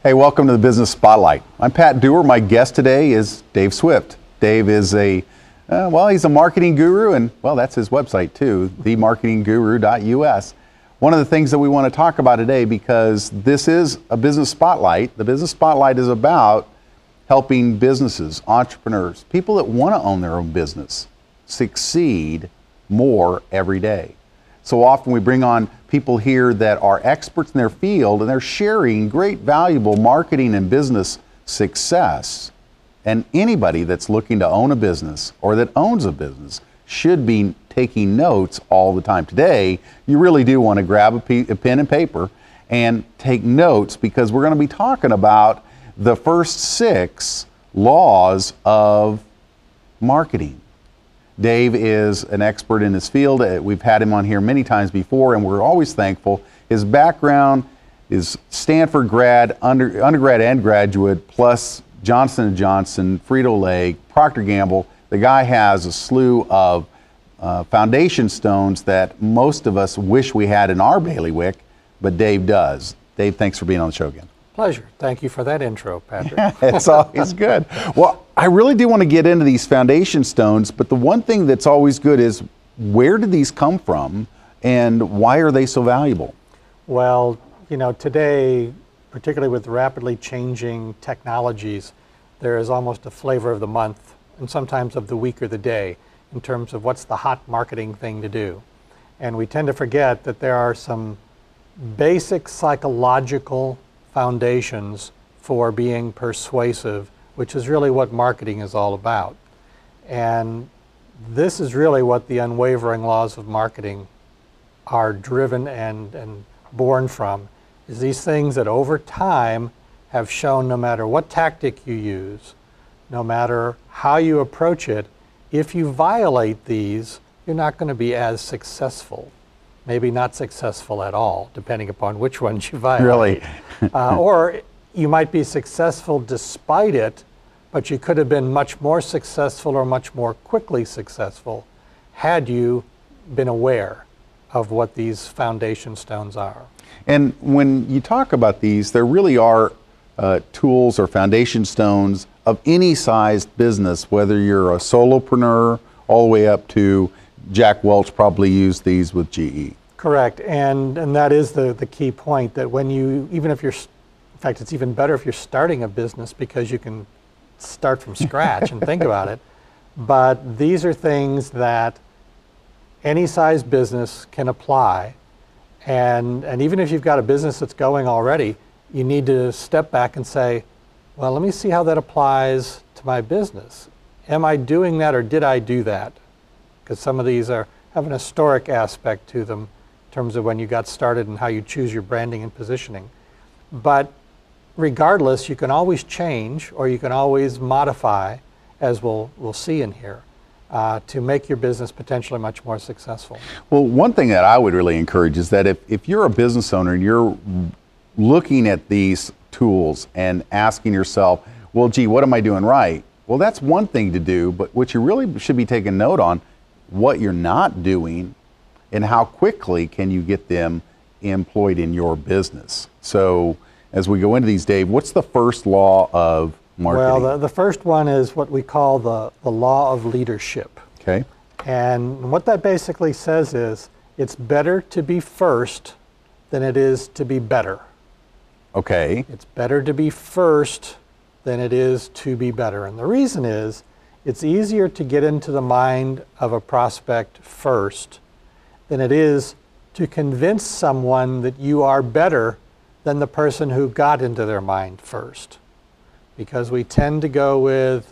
Hey, welcome to the Business Spotlight. I'm Pat Dewar. My guest today is Dave Swift. Dave is he's a marketing guru, and that's his website too, themarketingguru.us. One of the things that we want to talk about today, because this is a Business Spotlight, the Business Spotlight is about helping businesses, entrepreneurs, people that want to own their own business, succeed more every day. So often we bring on people here that are experts in their field, and they're sharing great, valuable marketing and business success. And anybody that's looking to own a business or that owns a business should be taking notes all the time. Today, you really do want to grab a pen and paper and take notes, because we're going to be talking about the first 6 laws of marketing. Dave is an expert in his field. We've had him on here many times before, and we're always thankful. His background is Stanford grad, undergrad and graduate, plus Johnson & Johnson, Frito-Lay, Procter & Gamble. The guy has a slew of foundation stones that most of us wish we had in our bailiwick, but Dave does. Dave, thanks for being on the show again. Pleasure. Thank you for that intro, Patrick. It's always good. Well, I really do want to get into these foundation stones, but the one thing that's always good is, where did these come from and why are they so valuable? Well, today, particularly with rapidly changing technologies, there is almost a flavor of the month and sometimes of the week or the day in terms of what's the hot marketing thing to do. And we tend to forget that there are some basic psychological foundations for being persuasive, which is really what marketing is all about. And this is really what the unwavering laws of marketing are driven and born from, is these things that over time have shown, no matter what tactic you use, no matter how you approach it, if you violate these, you're not going to be as successful. Maybe not successful at all, depending upon which ones you violate. Really? Or you might be successful despite it, but you could have been much more successful or much more quickly successful had you been aware of what these foundation stones are. And when you talk about these, there really are tools or foundation stones of any sized business, whether you're a solopreneur all the way up to Jack Welch probably used these with GE. Correct, and that is the key point, that when you, even if you're, in fact, it's even better if you're starting a business, because you can start from scratch and think about it. But these are things that any size business can apply. And even if you've got a business that's going already, you need to step back and say, well, let me see how that applies to my business. Am I doing that, or did I do that? Because some of these have an historic aspect to them in terms of when you got started and how you choose your branding and positioning. But regardless, you can always change, or you can always modify, as we'll see in here, to make your business potentially much more successful. Well, one thing that I would really encourage is that if you're a business owner and you're looking at these tools and asking yourself, well, gee, what am I doing right? Well, that's one thing to do, but what you really should be taking note on, what you're not doing and how quickly can you get them employed in your business. So as we go into these, Dave, what's the first law of marketing? Well, the first one is what we call the law of leadership. Okay. And what that basically says is, it's better to be first than it is to be better. Okay. It's better to be first than it is to be better. And the reason is, it's easier to get into the mind of a prospect first than it is to convince someone that you are better than the person who got into their mind first. Because we tend to go with,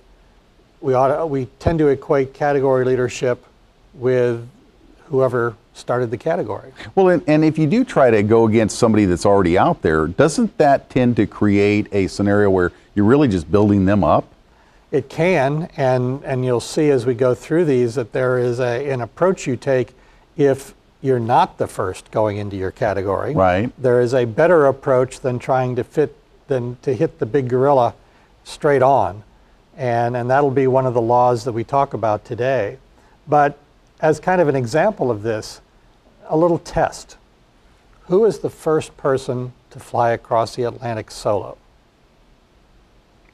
we tend to equate category leadership with whoever started the category. Well, and if you do try to go against somebody that's already out there, doesn't that tend to create a scenario where you're really just building them up? It can, and you'll see as we go through these that there is an approach you take if you're not the first going into your category. Right. There is a better approach than trying to hit the big gorilla straight on. And that'll be one of the laws that we talk about today. But as kind of an example of this, a little test. Who is the first person to fly across the Atlantic solo?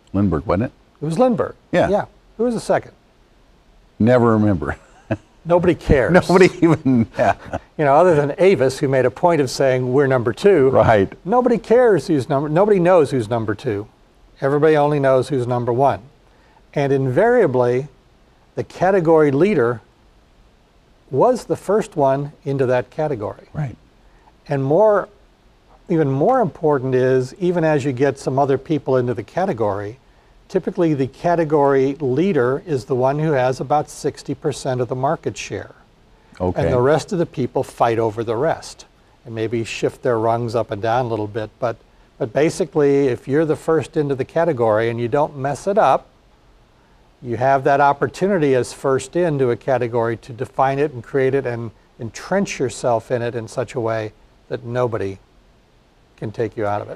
Lindbergh, wasn't it? It was Lindbergh. Yeah. Yeah. Who was the second? Never remember. Nobody cares. Nobody even, yeah. You know, other than Avis, who made a point of saying we're number 2. Right. Nobody cares nobody knows who's number 2. Everybody only knows who's number 1. And invariably, the category leader was the first one into that category. Right. And even more important is, even as you get some other people into the category, typically the category leader is the one who has about 60% of the market share. Okay. And the rest of the people fight over the rest and maybe shift their rungs up and down a little bit. But basically, if you're the first into the category and you don't mess it up, you have that opportunity as first into a category to define it and create it and entrench yourself in it in such a way that nobody can take you out of it.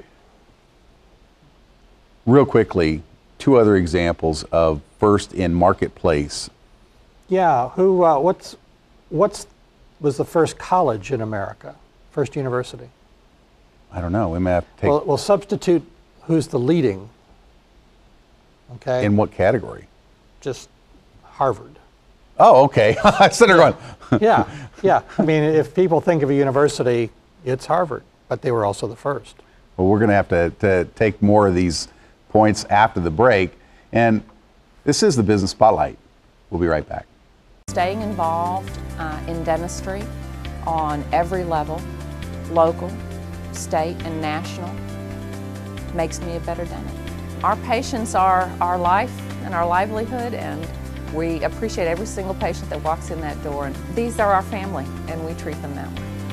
Real quickly, 2 other examples of first in marketplace. Yeah, what's was the first college in America, first university? I don't know. We may have to take. We'll substitute who's the leading. Okay. In what category? Just Harvard. Oh, okay. I said they're going. Yeah, yeah. I mean, if people think of a university, it's Harvard, but they were also the first. Well, we're going to have to take more of these points after the break. And this is the Business Spotlight. We'll be right back. Staying involved in dentistry on every level, local, state, and national, makes me a better dentist. Our patients are our life and our livelihood, and we appreciate every single patient that walks in that door. And these are our family, and we treat them that way.